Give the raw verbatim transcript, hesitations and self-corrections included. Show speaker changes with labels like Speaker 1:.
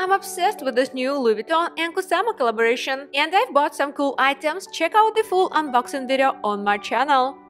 Speaker 1: I'm obsessed with this new Louis Vuitton and Kusama collaboration, and I've bought some cool items. Check out the full unboxing video on my channel.